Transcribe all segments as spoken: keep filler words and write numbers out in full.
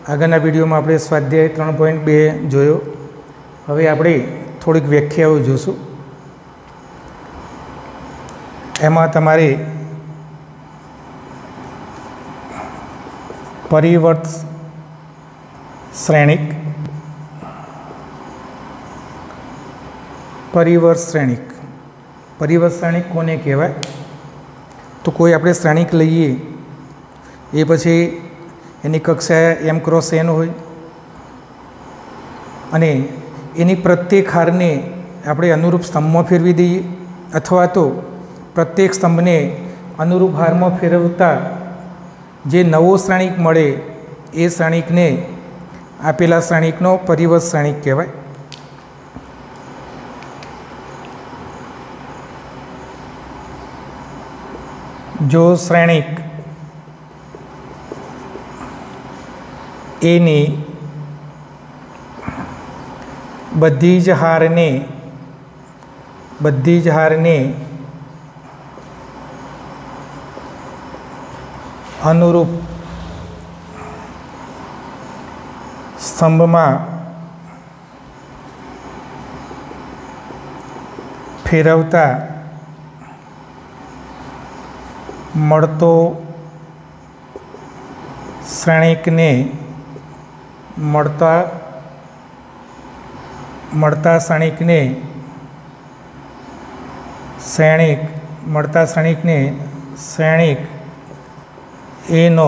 આગળના વિડીયોમાં આપણે સ્વાધ્યાય ત્રણ પોઈન્ટ બે જોયો. હવે આપણે થોડીક વ્યાખ્યાઓ જોઈશું. એમાં તમારે પરિવર્ત શ્રેણિક, પરિવર્ત શ્રેણિક પરિવર્ત શ્રેણિક કોને કહેવાય? તો કોઈ આપણે શ્રેણિક લઈએ એ પછી એની કક્ષા એમ ક્રોસ એન હોય અને એની પ્રત્યેક હારને આપણે અનુરૂપ સ્તંભમાં ફેરવી દઈએ, અથવા તો પ્રત્યેક સ્તંભને અનુરૂપ હારમાં ફેરવતા જે નવો શ્રેણિક મળે એ શ્રેણિકને આપેલા શ્રેણિકનો પરિવર્ત શ્રેણિક કહેવાય. જો શ્રેણિક એની બધી જ હારને બધી જ હારને અનુરૂપ સ્તંભમાં ફેરવતા મળતો શ્રેણિકને મળતા મળતા શ્રેણિકને શ્રેણિક મળતા શ્રેણિકને શ્રેણિક એનો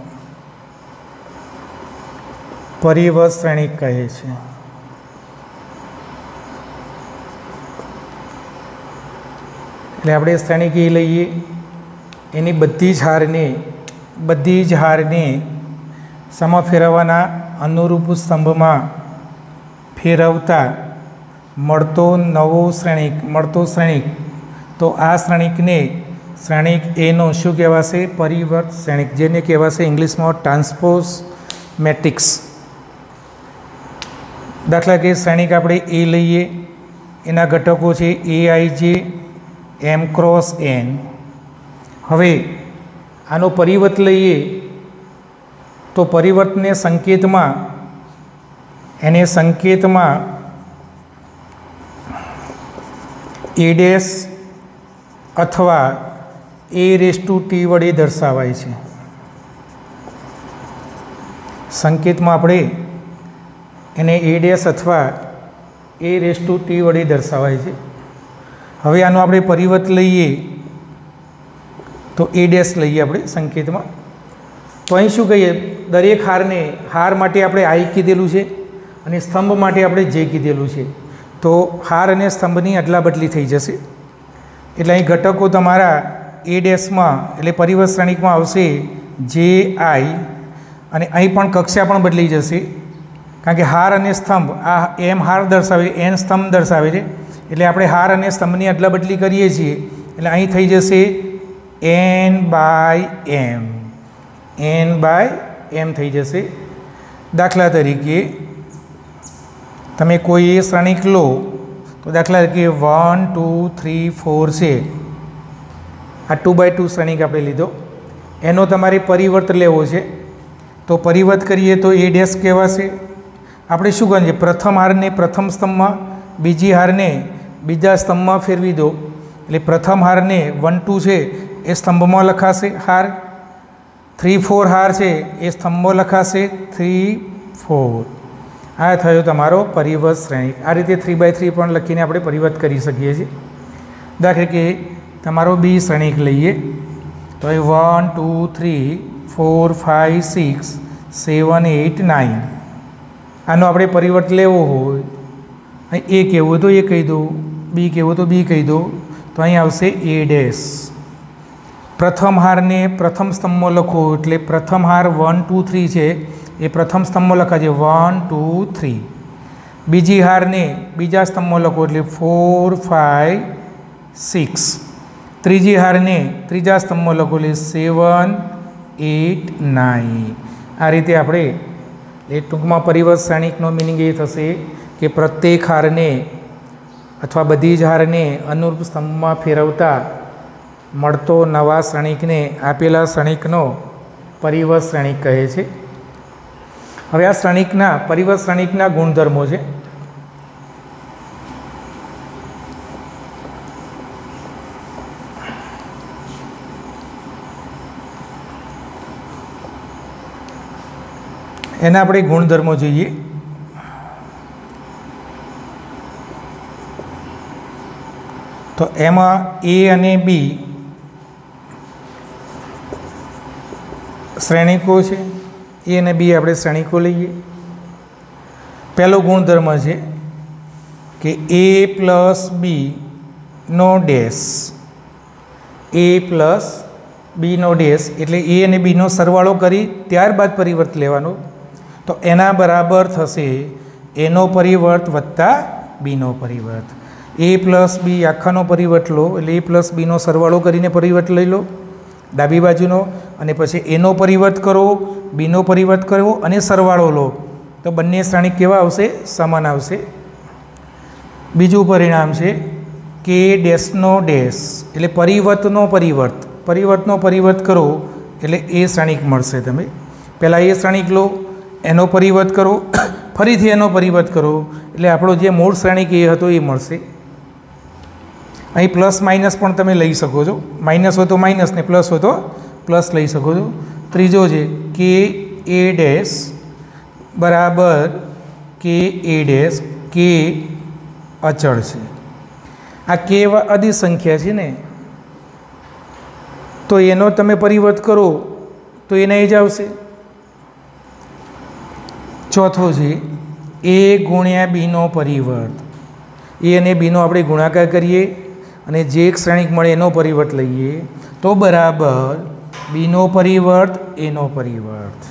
પરિવર્ત શ્રેણિક કહે છે. એટલે આપણે શ્રેણિક એ લઈએ, એની બધી જ હારને બધી જ હારને સમા ફેરવવાના અનુરૂપ સ્તંભમાં ફેરવતા મળતો નવો શ્રેણિક મળતો શ્રેણિક તો આ શ્રેણિકને શ્રેણિક એનો શું કહેવાશે? પરિવર્ત શ્રેણિક, જેને કહેવાશે ઇંગ્લિશમાં ટ્રાન્સપોઝ મેટ્રિક્સ. દાખલા કે શ્રેણિક આપણે એ લઈએ, એના ઘટકો છે એ આઈ જે એમ ક્રોસ એન. હવે આનો પરિવર્ત લઈએ તો પરિવર્તને સંકેતમાં એને સંકેતમાં એ ડેશ અથવા એ રેસ ટુ ટી વડે દર્શાવાય છે. સંકેતમાં આપણે એને એ ડેશ અથવા એ રેસ ટુ ટી વડે દર્શાવાય છે. હવે આનો આપણે પરિવર્ત લઈએ તો એ ડેશ લઈએ આપણે સંકેતમાં. તો અહીં શું કહીએ? દરેક હારને હાર માટે આપણે આઈ કીધેલું છે અને સ્તંભ માટે આપણે જે કીધેલું છે. તો હાર અને સ્તંભની અદલા બદલી થઈ જશે. એટલે અહીં ઘટકો તમારા એ ડેશમાં એટલે પરિવર્ત શ્રેણિકમાં આવશે જે આઈ, અને અહીં પણ કક્ષા પણ બદલાઈ જશે, કારણ કે હાર અને સ્તંભ આ એમ હાર દર્શાવે એન સ્તંભ દર્શાવે છે. એટલે આપણે હાર અને સ્તંભની અદલા બદલી કરીએ છીએ એટલે અહીં થઈ જશે N by M N by M થઈ જશે. દાખલા તરીકે તમે કોઈ એ શ્રેણિક લો તો દાખલા તરીકે વન ટુ થ્રી ફોર છે, આ ટુ બાય ટુ શ્રેણિક આપણે લીધો, એનો તમારે પરિવર્ત લેવો છે. તો પરિવર્ત કરીએ તો એ ડેશ કહેવાશે. આપણે શું કરીએ? પ્રથમ હારને પ્રથમ સ્તંભમાં, બીજી હારને બીજા સ્તંભમાં ફેરવી દો. એટલે પ્રથમ હારને વન ટુ છે એ સ્તંભમાં લખાશે હાર, થ્રી ફોર હાર છે એ સ્તંભમાં લખાશે થ્રી ફોર. આ થયો તમારો પરિવર્ત શ્રેણિક. આ રીતે થ્રી બાય થ્રી પણ લખીને આપણે પરિવર્ત કરી શકીએ છીએ. દાખલા કે તમારો બી શ્રેણિક લઈએ તો A one two three four five six seven eight nine. આનો આપણે પરિવર્ત લેવો હોય, અહીં એ કહેવું હોય તો એ કહી દો, બી કહેવું તો બી કહી દો. તો અહીં આવશે એ ડેશ. પ્રથમ હારને પ્રથમ સ્તંભમાં લખો એટલે પ્રથમ હાર વન ટુ થ્રી છે એ પ્રથમ સ્તંભમાં લખાશે વન ટુ થ્રી. બીજી હારને બીજા સ્તંભમાં લખો એટલે ફોર ફાઇવ સિક્સ. ત્રીજી હારને ત્રીજા સ્તંભમાં લખો એટલે સેવન એટ નાઇન. આ રીતે આપણે એ ટૂંકમાં પરિવર્ત શ્રેણિકનો મિનિંગ એ થશે કે પ્રત્યેક હારને અથવા બધી જ હારને અનુરૂપ સ્તંભમાં ફેરવતા મળતો નવા શ્રેણિકને આપેલા શ્રેણિકનો પરિવર્ત શ્રેણિક કહે છે. હવે આ શ્રેણિકના પરિવર્ત શ્રેણિકના ગુણધર્મો છે. એના આપણે ગુણધર્મો જોઈએ. તો એમાં એ અને બી શ્રેણિકો છે. એ અને બી આપણે શ્રેણિકો લઈએ. પહેલો ગુણધર્મ છે કે એ પ્લસ બીનો ડેશ, એ પ્લસ બીનો ડેશ એટલે એ અને બીનો સરવાળો કરી ત્યારબાદ પરિવર્ત લેવાનો. તો એના બરાબર થશે એનો પરિવર્ત વત્તા બીનો પરિવર્ત. એ પ્લસ બી આખાનો પરિવર્ત લો એટલે એ પ્લસ બીનો સરવાળો કરીને પરિવર્ત લઈ લો ડાબી બાજુનો, અને પછી એનો પરિવર્ત કરો, બીનો પરિવર્ત કરો અને સરવાળો લો. તો બંને શ્રેણિક કેવા આવશે? સમાન આવશે. બીજું પરિણામ છે કે ડેશનો ડેશ એટલે પરિવર્તનો પરિવર્ત, પરિવર્તનો પરિવર્ત કરો એટલે એ શ્રેણિક મળશે. તમે પહેલાં એ શ્રેણિક લો, એનો પરિવર્ત કરો, ફરીથી એનો પરિવર્ત કરો એટલે આપણો જે મૂળ શ્રેણિક એ હતો એ મળશે. અહીં પ્લસ માઇનસ પણ તમે લઈ શકો છો. માઇનસ હોય તો માઇનસ ને પ્લસ હોય તો પ્લસ લઈ શકો છો. ત્રીજો છે કે એ ડેશ બરાબર કે એ ડેશ, કે અચળ છે. આ કે અદિશ સંખ્યા છે ને, તો એનો તમે પરિવર્ત કરો તો એના એ જ આવશે. ચોથો છે એ ગુણ્યા બીનો પરિવર્ત. એ અને બીનો આપણે ગુણાકાર કરીએ અને જે એક શ્રેણિક મળે એનો પરિવર્ત લઈએ તો બરાબર બીનો પરિવર્ત એનો પરિવર્ત.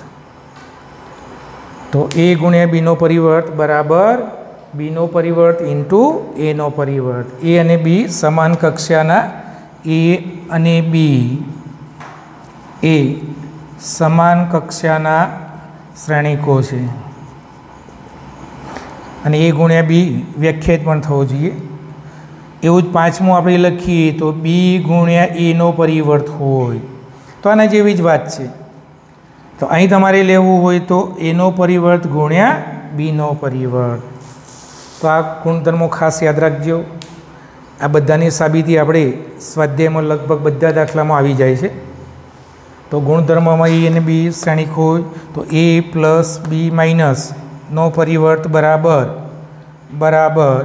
તો એ ગુણ્યા બીનો પરિવર્ત બરાબર બીનો પરિવર્ત ઇન્ટુ એનો પરિવર્ત. એ અને બી સમાન કક્ષાના, એ અને બી એ સમાન કક્ષાના શ્રેણિકો છે. અને એ ગુણ્યા બી વ્યાખ્યાયિત પણ થવો જોઈએ. એવું જ પાંચમું આપણે લખીએ તો બી ગુણ્યા એનો પરિવર્ત હોય તો આના જેવી જ વાત છે. તો અહીં તમારે લેવું હોય તો એનો પરિવર્ત ગુણ્યા બીનો પરિવર્ત. તો આ ગુણધર્મો ખાસ યાદ રાખજો. આ બધાની સાબિતી આપણે સ્વાધ્યાયમાં લગભગ બધા દાખલામાં આવી જાય છે. તો ગુણધર્મમાં એ અને બી શ્રેણિક હોય તો એ પ્લસ બી માઇનસ નો પરિવર્ત બરાબર બરાબર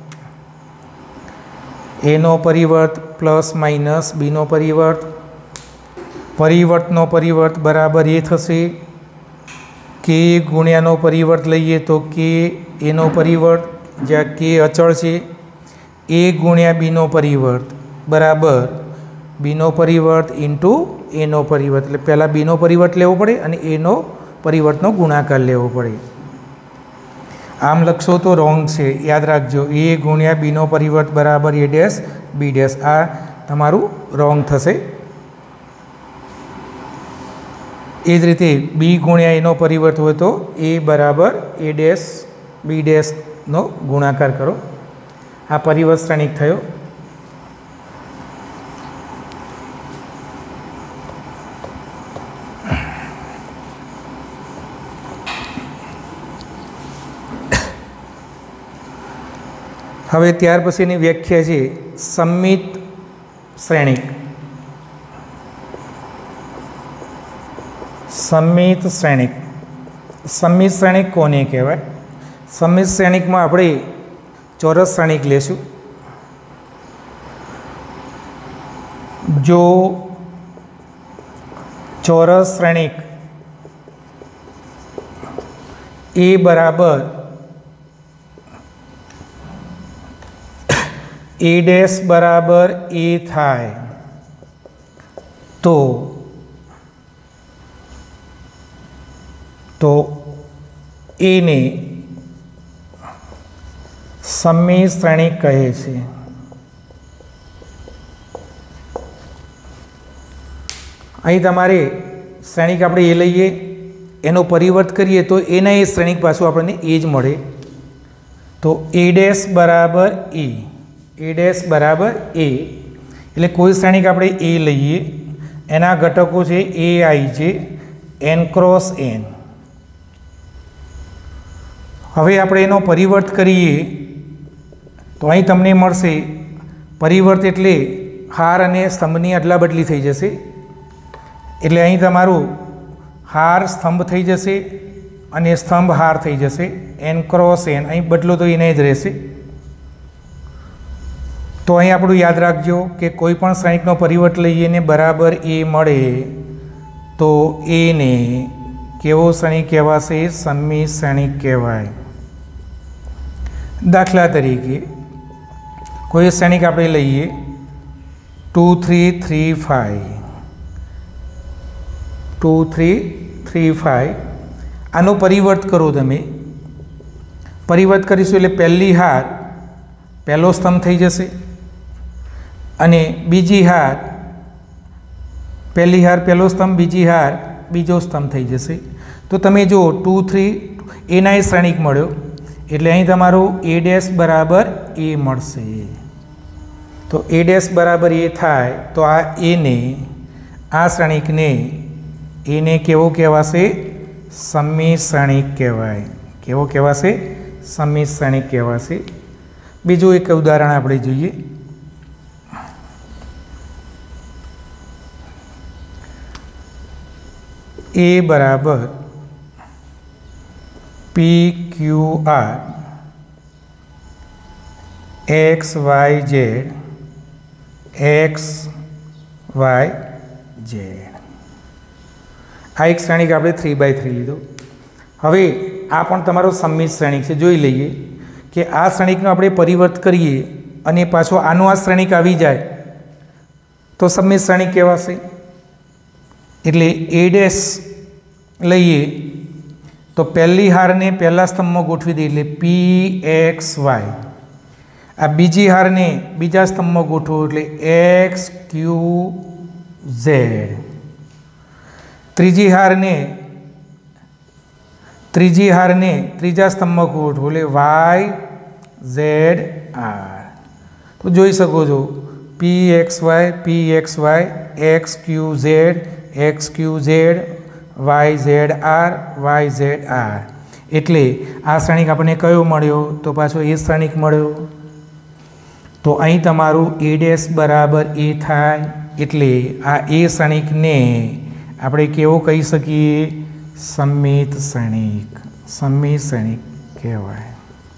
એનો પરિવર્ત પ્લસ માઇનસ બીનો પરિવર્ત. પરિવર્તનો પરિવર્ત બરાબર એ થશે કે ગુણ્યાનો પરિવર્ત લઈએ તો કે એનો પરિવર્ત, જ્યાં કે અચળ છે. એ ગુણ્યા બીનો પરિવર્ત બરાબર બીનો પરિવર્ત ઇન્ટુ એનો પરિવર્ત. એટલે પહેલાં બીનો પરિવર્ત લેવો પડે અને એનો પરિવર્તનો ગુણાકાર લેવો પડે. આમ લખશો તો રોંગ છે, યાદ રાખજો. એ ગુણ્યા બીનો પરિવર્ત બરાબર એ ડેશ બી ડેશ. આ તમારું રોંગ થશે. એ જ રીતે બી ગુણ્યા એનો પરિવર્ત હોય તો એ બરાબર એ ડેશ બી ડેશનો ગુણાકાર કરો. આ પરિવર્ત શ્રેણિક થયો. હવે ત્યાર પછીની વ્યાખ્યા છે સંમિત શ્રેણિક. સંમિત શ્રેણિક. સંમિત શ્રેણિક કોને કહેવાય? સંમિત શ્રેણિકમાં આપણે ચોરસ શ્રેણિક લેશું. જો ચોરસ શ્રેણિક એ બરાબર એ ડેશ બરાબર એ થાય તો તો એને સંમિત શ્રેણિક કહે છે. અહીં તમારે શ્રેણિક આપણે એ લઈએ, એનો પરિવર્ત કરીએ તો એના એ શ્રેણિક પાછું આપણને એ જ મળે. તો એ ડેશ બરાબર એ, એ ડેશ બરાબર એ એટલે કોઈ શ્રેણિક આપણે એ લઈએ, એના ઘટકો છે એ આઈ છે એન ક્રોસ એન. હવે આપણે એનો પરિવર્ત કરીએ તો અહીં તમને મળશે પરિવર્ત એટલે હાર અને સ્તંભની અદલા બદલી થઈ જશે, એટલે અહીં તમારું હાર સ્તંભ થઈ જશે અને સ્તંભ હાર થઈ જશે, એન ક્રોસ એન, અહીં બદલો તો એને જ રહેશે. તો અહીં આપણું યાદ રાખજો કે કોઈ પણ શ્રેણિકનો પરિવર્ત લઈએ ને બરાબર એ મળે તો એને કેવો શ્રેણિક કહેવાશે? સમમિત શ્રેણિક કહેવાય. દાખલા તરીકે કોઈ શ્રેણિક આપણે લઈએ two three three five, two three three five, આનો પરિવર્ત કરો તમે. પરિવર્ત કરીશું એટલે પહેલી હાર પહેલો સ્તંભ થઈ જશે અને બીજી હાર પહેલી હાર પહેલો સ્તંભ, બીજી હાર બીજો સ્તંભ થઈ જશે. તો તમે જો ટુ થ્રી એના એ શ્રેણિક મળ્યો એટલે અહીં તમારું એ ડેશ બરાબર એ મળશે. તો એ ડેશ બરાબર એ થાય તો આ એને, આ શ્રેણિકને એને કેવો કહેવાશે? સમમિત શ્રેણિક કહેવાય. કેવો કહેવાશે? સમમિત શ્રેણિક કહેવાશે. બીજું એક ઉદાહરણ આપણે જોઈએ. એ બરાબર P Q R X Y Z X Y Z. આ એક શ્રેણિક આપણે થ્રી બાય થ્રી લીધો. હવે આ પણ તમારો સમમિત શ્રેણિક છે. જોઈ લઈએ કે આ શ્રેણિકનો આપણે પરિવર્ત કરીએ અને પાછો આનું આ શ્રેણિક આવી જાય તો સમમિત શ્રેણિક કહેવાશે. એટલે એ ડેશ લઈએ તો પહેલી હારને પહેલા સ્તંભમાં ગોઠવી દઈએ એટલે પી એક્સ વાય, આ બીજી હારને બીજા સ્તંભમાં ગોઠવો એટલે એક્સ ક્યુ ઝેડ, ત્રીજી હારને ત્રીજી હારને ત્રીજા સ્તંભમાં ગોઠવો એટલે વાય ઝેડ આર. તો જોઈ શકો છો P X Y, P X Y, X Q Z, X Q Z, Y Z R, Y Z R. એટલે આ શ્રેણિક આપણને કયો મળ્યો? તો પાછો એ શ્રેણિક મળ્યો. તો અહીં તમારું એ ડેશ બરાબર એ થાય. એટલે આ એ શ્રેણિકને આપણે કેવો કહી શકીએ? સમમિત શ્રેણિક. સમમિત શ્રેણિક કહેવાય.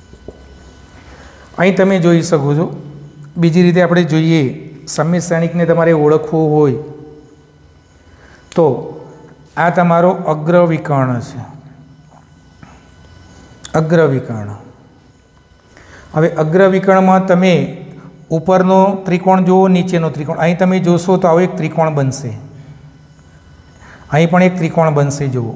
અહીં તમે જોઈ શકો છો. બીજી રીતે આપણે જોઈએ, સમમિત શ્રેણિકને તમારે ઓળખવું હોય તો આ તમારો અગ્રવિકર્ણ છે. અગ્રવિકર્ણ. હવે અગ્રવિકર્ણમાં તમે ઉપરનો ત્રિકોણ જુઓ, નીચેનો ત્રિકોણ. અહીં તમે જોશો તો આવો એક ત્રિકોણ બનશે. અહીં પણ એક ત્રિકોણ બનશે. જુઓ,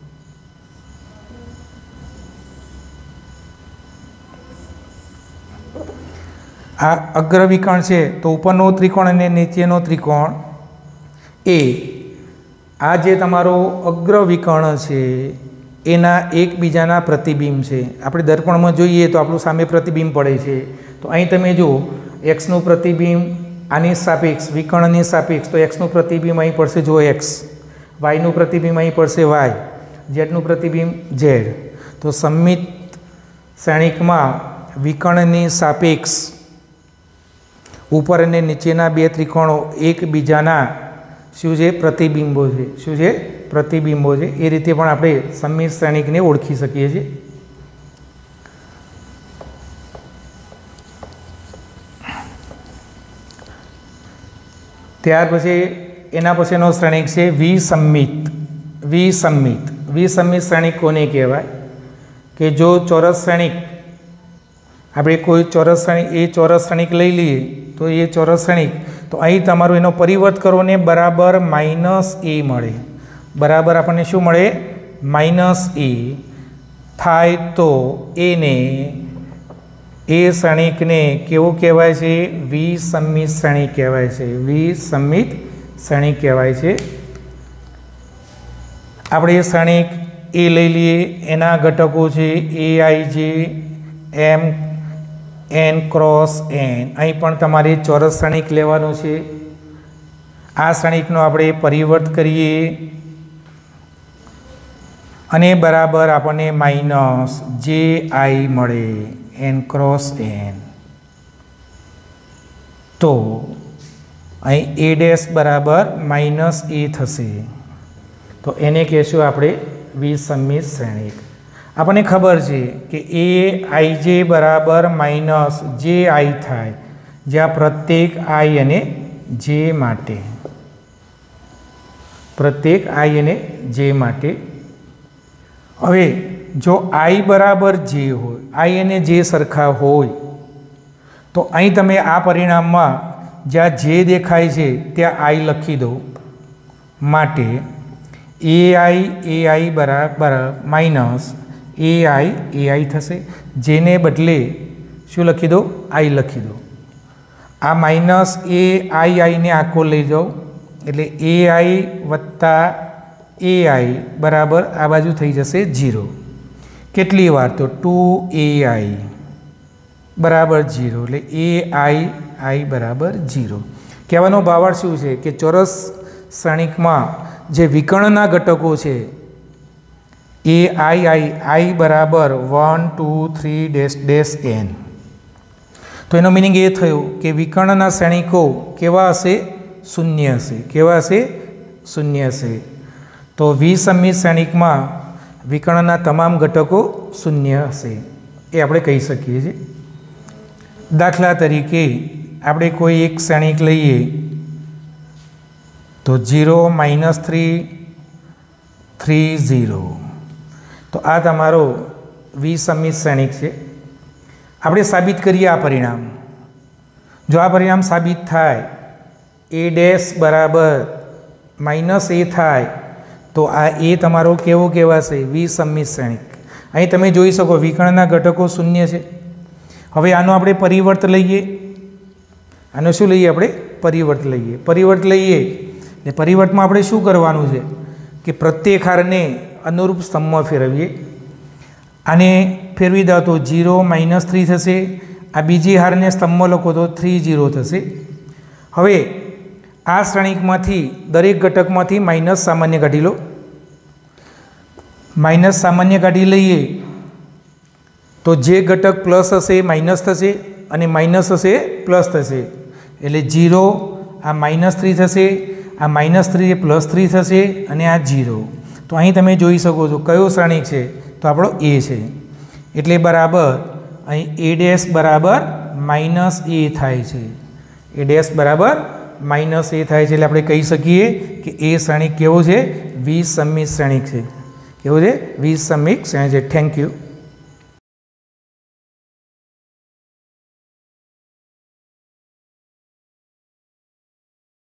આ અગ્રવિકર્ણ છે તો ઉપરનો ત્રિકોણ અને નીચેનો ત્રિકોણ એ આ જે તમારો અગ્રવિકર્ણ છે એના એકબીજાના પ્રતિબિંબ છે. આપણે દર્પણમાં જોઈએ તો આપણું સામે પ્રતિબિંબ પડે છે. તો અહીં તમે જુઓ એક્સનું પ્રતિબિંબ આની સાપેક્ષ, વિકર્ણની સાપેક્ષ, તો એક્સનું પ્રતિબિંબ અહીં પડશે જો એક્સ, વાયનું પ્રતિબિંબ અહીં પડશે વાય, ઝેડનું પ્રતિબિંબ ઝેડ. તો સમમિત શ્રેણિકમાં વિકર્ણની સાપેક્ષ ઉપર અને નીચેના બે ત્રિકોણો એકબીજાના શું છે? પ્રતિબિંબો છે. શું છે? પ્રતિબિંબો છે. એ રીતે પણ આપણે સમમિત શ્રેણિકને ઓળખી શકીએ છીએ. ત્યાર પછી એના પછીનો શ્રેણિક છે વિસમ્મિત. વિસમ્મિત વિસમ્મિત શ્રેણિક કોને કહેવાય? કે જો ચોરસ શ્રેણિક આપણે કોઈ ચોરસ શ્રેણિક એ ચોરસ શ્રેણિક લઈ લઈએ તો એ ચોરસ શ્રેણિક તો અહીં તમારું એનો પરિવર્ત કરો ને બરાબર માઇનસ એ મળે. બરાબર આપણને શું મળે? માઇનસ એ થાય તો એને એ શ્રેણિકને કેવું કહેવાય છે? વિસમ્મિત શ્રેણિક કહેવાય છે. વિસમ્મિત શ્રેણિક કહેવાય છે. આપણે એ શ્રેણિક એ લઈ લઈએ. એના ઘટકો છે એ આઈ જે એમ એન ક્રોસ એન. અહીં પણ તમારે ચોરસ શ્રેણિક લેવાનું છે. આ શ્રેણિકનો આપણે પરિવર્ત કરીએ અને બરાબર આપણને માઇનસ જે આઈ મળે એન ક્રોસ એન. તો અહીં એ ડેશ બરાબર માઇનસ એ થશે. તો એને કહેશું આપણે વિસમિત શ્રેણિક. આપણને ખબર છે કે એ આઈ જે બરાબર માઇનસ જે આઈ થાય જ્યાં પ્રત્યેક આઈ અને જે માટે પ્રત્યેક આઈ અને જે માટે. હવે જો આઈ બરાબર જે હોય, આઈ અને જે સરખા હોય, તો અહીં તમે આ પરિણામમાં જ્યાં જે દેખાય છે ત્યાં આઈ લખી દો. માટે એ આઈ એ આઈ બરાબર માઇનસ એ આઈ એ આઈ થશે. જેને બદલે શું લખી દો? આઈ લખી દો. આ માઇનસ એ આઈ આઈને આખો લઈ જાઓ એટલે એ આઈ વત્તા એ આઈ બરાબર આ બાજુ થઈ જશે ઝીરો. કેટલી વાર? તો ટુ એ આઈ બરાબર ઝીરો. એટલે એ આઈ આઈ બરાબર ઝીરો. કહેવાનો ભાવાર્થ શું છે કે ચોરસ શ્રેણિકમાં જે વિકર્ણના ઘટકો છે એ આઈ આઈ આઈ બરાબર one two three dash dash N. તો એનો મિનિંગ એ થયું કે વિકર્ણના શ્રેણિકો કેવા હશે? શૂન્ય હશે. કેવા હશે? શૂન્ય હશે. તો વિસમિત શ્રેણિકમાં વિકર્ણના તમામ ઘટકો શૂન્ય હશે એ આપણે કહી શકીએ છીએ. દાખલા તરીકે આપણે કોઈ એક શ્રેણિક લઈએ તો zero minus three three zero. તો આ તમારો વિસમિત શ્રેણિક છે. આપણે સાબિત કરીએ આ પરિણામ. જો આ પરિણામ સાબિત થાય એ ડેશ બરાબર માઇનસ એ થાય તો આ એ તમારો કેવો કહેવાશે? વિસમિત શ્રેણિક. અહીં તમે જોઈ શકો વિકર્ણના ઘટકો શૂન્ય છે. હવે આનો આપણે પરિવર્ત લઈએ. આનો શું લઈએ આપણે? પરિવર્ત લઈએ. પરિવર્ત લઈએ ને પરિવર્તમાં આપણે શું કરવાનું છે કે પ્રત્યેક હારને અનુરૂપ સ્તંભમાં ફેરવીએ. આને ફેરવી દો તો ઝીરો માઇનસ થ્રી થશે. આ બીજી હારને સ્તંભમાં લખો તો થ્રી ઝીરો થશે. હવે આ શ્રેણિકમાંથી દરેક ઘટકમાંથી માઇનસ સામાન્ય કાઢી લો. માઇનસ સામાન્ય કાઢી લઈએ તો જે ઘટક પ્લસ હશે માઇનસ થશે અને માઇનસ હશે પ્લસ થશે. એટલે ઝીરો આ માઇનસ થ્રી થશે, આ માઇનસ થ્રી એ પ્લસ થ્રી થશે અને આ ઝીરો. તો અહીં તમે જોઈ શકો છો કયો શ્રેણિક છે? તો આપણો એ છે. એટલે બરાબર અહીં એ ડેશ બરાબર માઇનસ એ થાય છે. એ ડેશ બરાબર માઇનસ એ થાય છે. એટલે આપણે કહી શકીએ કે એ શ્રેણિક કેવો છે? વિસમિત શ્રેણિક છે. કેવો છે? વિસમિત શ્રેણિક છે. Thank you.